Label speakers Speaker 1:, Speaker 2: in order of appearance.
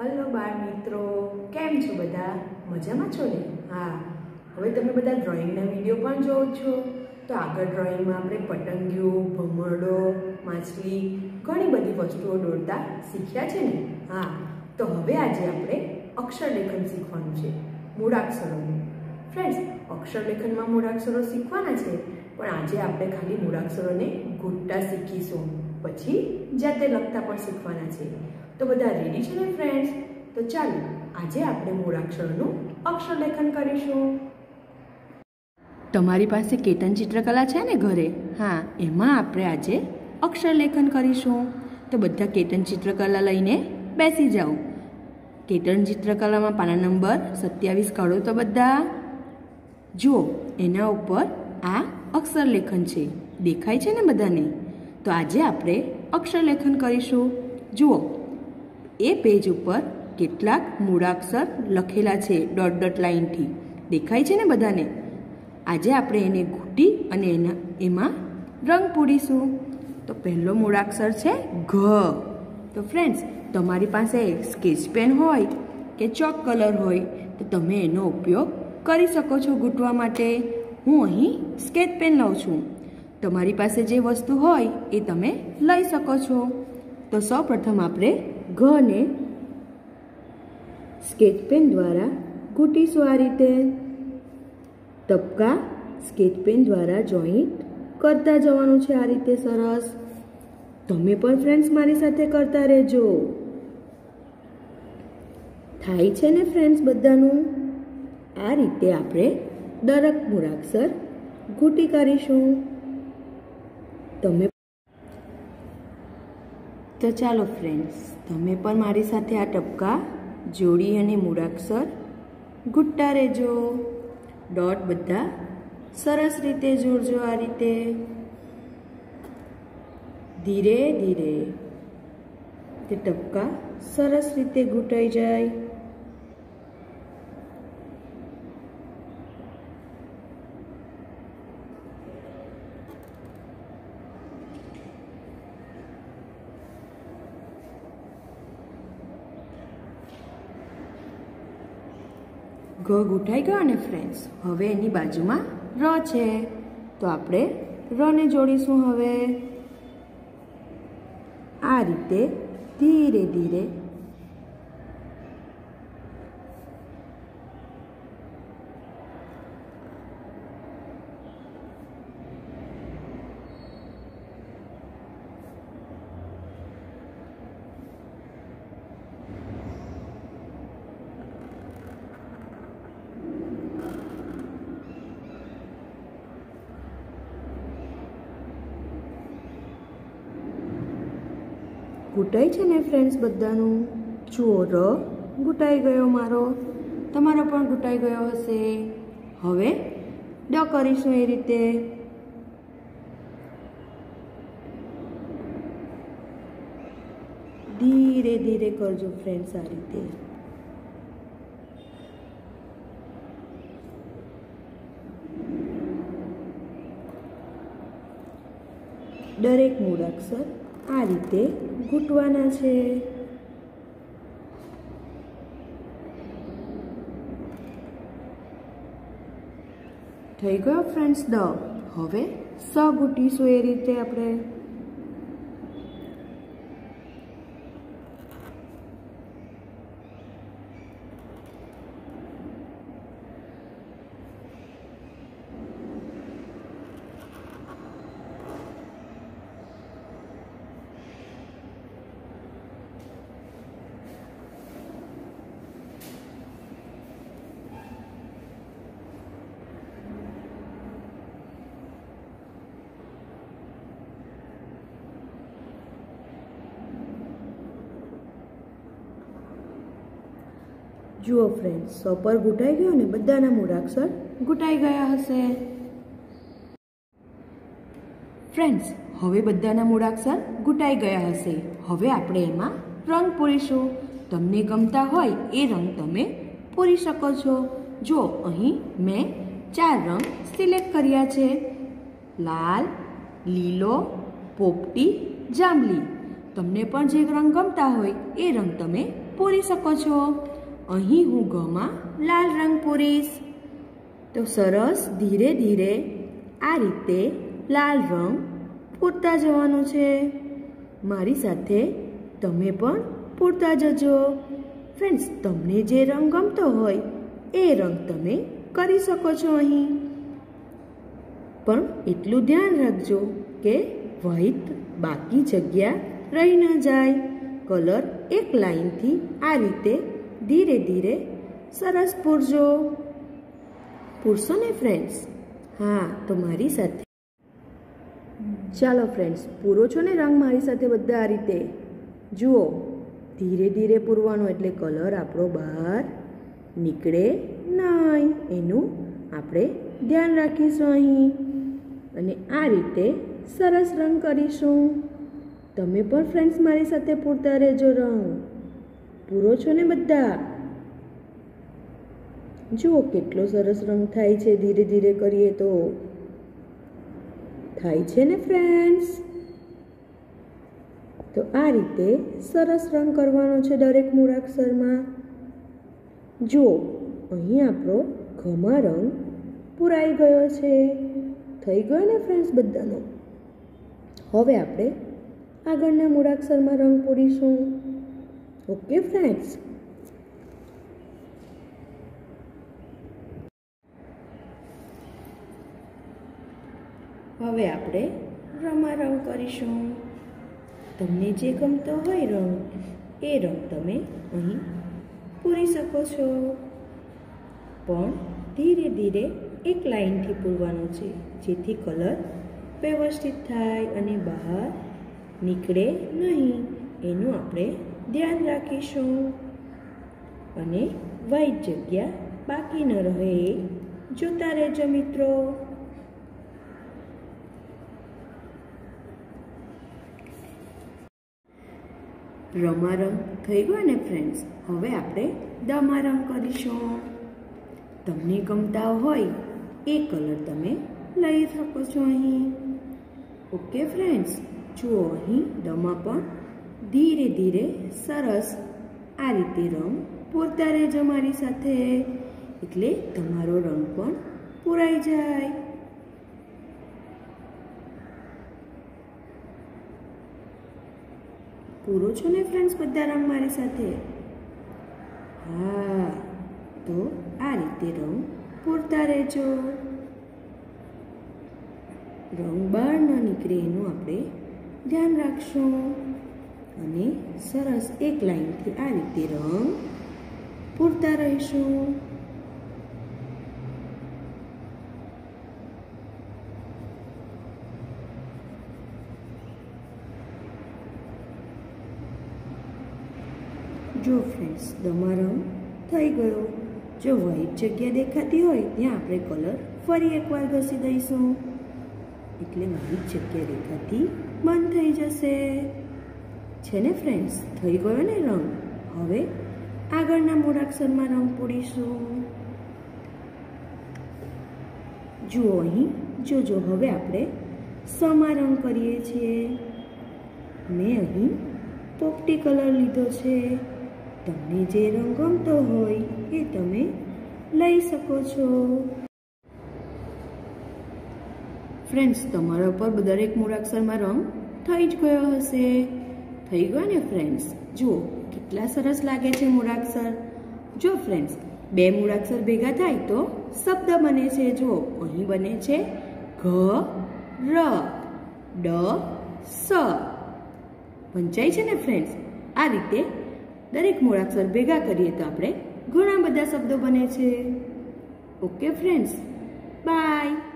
Speaker 1: Hello બાળ મિત્રો, કેમ છો બધા? મજામાં છો ને? હા, હવે તમે બધા ડ્રોઈંગના વિડીયો પણ જોવો છો. તો આગળ ડ્રોઈંગમાં આપણે પતંગિયું, ભમરડો, માછલી ઘણી બધી વસ્તુઓ દોરતા શીખ્યા છે ને? હા, તો હવે આજે આપણે અક્ષરલેખન શીખવાનું છે, મૂળાક્ષરોનું. ફ્રેન્ડ્સ, અક્ષરલેખનમાં મૂળાક્ષરો શીખવાના છે, પણ આજે આપણે ખાલી મૂળાક્ષરોને ગૂંથતા શીખીશું. પછી જાતે લખતા પણ શીખવાના છે. તો બધા રેડી છે ને ફ્રેન્ડ્સ? તો ચાલો આજે આપણે મૂળાક્ષરોનું અક્ષરલેખન કરીશું. તમારી પાસે કેતન ચિત્રકલા છે ને ઘરે? હા, એમાં આપણે આજે અક્ષરલેખન કરીશું. તો બધા કેતન ચિત્રકલા લઈને બેસી જાઓ. કેતન ચિત્રકલામાં પાના નંબર 27 કાઢો તો બધા. જુઓ, એના ઉપર આ અક્ષરલેખન છે, દેખાય છે ને બધાને? તો આજે આપણે અક્ષરલેખન કરીશું. જુઓ, એ પેજ ઉપર કેટલાક મૂળાક્ષર લખેલા છે ડોટ ડોટ લાઈનથી, દેખાય છે ને બધાને? આજે આપણે એને ઘૂંટી અને એમાં રંગ પૂરીશું. તો પહેલો મૂળાક્ષર છે ઘ. તો ફ્રેન્ડ્સ, તમારી પાસે સ્કેચ પેન હોય કે ચોક કલર હોય તો તમે એનો ઉપયોગ કરી શકો છો ઘૂંટવા માટે. હું અહીં સ્કેચ પેન લઉં છું. તમારી પાસે જે વસ્તુ હોય એ તમે લઈ શકો છો. તો સૌપ્રથમ આપણે ઘને સ્કેચ પેન દ્વારા ઘૂંટીશું. આ રીતે ટપકા સ્કેચ પેન દ્વારા જોઈન્ટ કરતા જવાનું છે. આ રીતે સરસ. તમે પણ ફ્રેન્ડ્સ મારી સાથે કરતા રહેજો. થાય છે ને ફ્રેન્ડ્સ બધાનું? આ રીતે આપણે દરેક મૂળાક્ષર ઘૂંટી કરીશું. તો ચાલો ફ્રેન્ડ્સ, તમે પણ મારી સાથે આ ટપકા જોડી અને મૂળાક્ષર ઘૂંટતા રહેજો. ડોટ બધા સરસ રીતે જોડજો. આ રીતે ધીરે ધીરે તે ટપકા સરસ રીતે ઘૂંટાઈ જાય. ઘ ઘૂંટાઈ ગયો ને ફ્રેન્ડ્સ? હવે એની બાજુમાં ર છે, તો આપણે રને જોડીશું. હવે આ રીતે ધીરે ધીરે ઘૂંટાઈ છે ને ફ્રેન્ડ્સ બધાનું? જુઓ, ર ઘૂંટાઈ ગયો મારો, તમારો પણ ઘૂંટાઈ ગયો હશે. હવે ડ કરીશું એ રીતે. ધીરે ધીરે કરજો ફ્રેન્ડ્સ. આ રીતે દરેક મૂળાક્ષર આ રીતે ઘૂંટવાના છે. થઈ ગયો ફ્રેન્ડ્સ દ. હવે સ ઘૂંટીશું એ રીતે આપણે. જુઓ ફ્રેન્ડ્સ, સ પર ઘૂંટાઈ ગયો ને? બધાના મૂળાક્ષર ઘૂંટાઈ ગયા હશે. ફ્રેન્ડ્સ, હવે બધાના મૂળાક્ષર ઘૂંટાઈ ગયા હશે. હવે આપણે એમાં રંગ પૂરીશું. તમને ગમતા હોય એ રંગ તમે પૂરી શકો છો. જો અહીં મેં 4 રંગ સિલેક્ટ કર્યા છે: લાલ, લીલો, પોપટી, જાંબલી. તમને પણ જે રંગ ગમતા હોય એ રંગ તમે પૂરી શકો છો. અહીં હું ઘમાં લાલ રંગ પૂરીશ. તો સરસ ધીરે ધીરે આ રીતે લાલ રંગ પૂરતા જવાનું છે. મારી સાથે તમે પણ પૂરતા જજો. ફ્રેન્ડ્સ, તમને જે રંગ ગમતો હોય એ રંગ તમે કરી શકો છો અહીં. પણ એટલું ધ્યાન રાખજો કે વ્હાઈટ બાકી જગ્યા રહી ન જાય. કલર એક લાઈનથી આ રીતે ધીરે ધીરે સરસ પૂરજો. પૂરશો ને ફ્રેન્ડ્સ? હા, તો મારી સાથે ચાલો ફ્રેન્ડ્સ, પૂરો છો ને રંગ મારી સાથે બધા આ રીતે? જુઓ, ધીરે ધીરે પૂરવાનો એટલે કલર આપણો બહાર નીકળે નહીં. એનું આપણે ધ્યાન રાખીશું અહીં. અને આ રીતે સરસ રંગ કરીશું. તમે પણ ફ્રેન્ડ્સ મારી સાથે પૂરતા રહેજો રંગ. પૂરો છો ને બધા? જુઓ કેટલો સરસ રંગ થાય છે ધીરે ધીરે કરીએ તો. થાય છે ને ફ્રેન્ડ્સ? તો આ રીતે સરસ રંગ કરવાનો છે દરેક મૂળાક્ષરમાં. જુઓ, અહીં આપણો ઘમાં રંગ પૂરાઈ ગયો છે. થઈ ગયો ને ફ્રેન્ડ્સ બધાનો? હવે આપણે આગળના મૂળાક્ષરમાં રંગ પૂરીશું. Okay friends? હવે આપણે રમા રંગ કરીશું. તમને જે ગમતો હોય રંગ એ રંગ તમે અહીં પૂરી શકો છો. પણ ધીરે ધીરે એક લાઈનથી પૂરવાનો છે જેથી કલર વ્યવસ્થિત થાય અને બહાર નીકળે નહીં. એનું આપણે ધ્યાન રાખીશું. અને વ્હાઈટ જગ્યા બાકી ન રહે એ જોતા રહેજો મિત્રો. રમા રંગ થઈ ગયો ને ફ્રેન્ડ્સ? હવે આપણે દમા રંગ કરીશું. તમને ગમતા હોય એ કલર તમે લઈ શકો છો અહીં. Okay friends? જુઓ, અહીં દમા પણ ધીરે ધીરે સરસ આ રીતે રંગ પૂરતા રહેજો મારી સાથે, એટલે તમારો રંગ પણ પૂરાઈ જાય. પૂરો છો ને ફ્રેન્ડ્સ બધા રંગ મારી સાથે? હા, તો આ રીતે રંગ પૂરતા રહેજો. રંગ બહાર ન નીકળે એનું આપણે ધ્યાન રાખશું. અને સરસ એક લાઈનથી આ રીતે રંગ પૂરતા રહીશું. જો ફ્રેન્ડ્સ, દમા રંગ થઈ ગયો. જો વ્હાઈટ જગ્યા દેખાતી હોય ત્યાં આપણે કલર ફરી એકવાર ઘસી દઈશું એટલે વ્હાઈટ જગ્યા દેખાતી બંધ થઈ જશે. છે ને ફ્રેન્ડ્સ? થઈ ગયો ને રંગ? હવે આગળના મૂળાક્ષરમાં રંગ પૂરીશું. જુઓ અહીં જોજો, હવે આપણે સમા રંગ કરીએ છીએ. મેં અહીં પોપટી કલર લીધો છે. તમને જે રંગ ગમતો હોય એ તમે લઈ શકો છો. ફ્રેન્ડ્સ, તમારા ઉપર દરેક મૂળાક્ષરમાં રંગ થઈ જ ગયો હશે. થઈ ગયો ને ફ્રેન્ડ્સ? જુઓ કેટલા સરસ લાગે છે મૂળાક્ષર. જો ફ્રેન્ડ્સ, બે મૂળાક્ષર ભેગા થાય તો શબ્દ બને છે. જુઓ, અહીં બને છે ઘ ર ડ સ. વંચાય છે ને ફ્રેન્ડ્સ? આ રીતે દરેક મૂળાક્ષર ભેગા કરીએ તો આપણે ઘણા બધા શબ્દો બને છે. Okay friends, by.